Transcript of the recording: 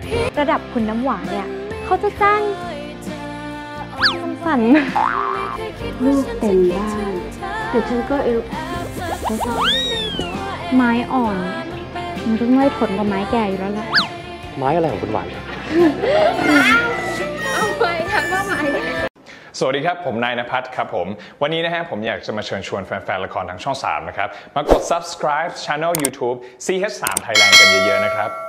ระดับคุณน้ำหวานเนี่ยเขาจะจ้างสั่นลูกเต็มบ้านแต่ฉันก็ไม้อ่อนมันต้องไม่ทนกับไม้แก่อยู่แล้วล่ะไม้อะไรของคุณหวานเอาไปค่ะก็ไม้สวัสดีครับผมนายณภัทรครับผมวันนี้นะฮะผมอยากจะมาเชิญชวนแฟนๆละครทางช่อง 3นะครับมากด subscribe channel YouTube CH3 Thailand กันเยอะๆนะครับ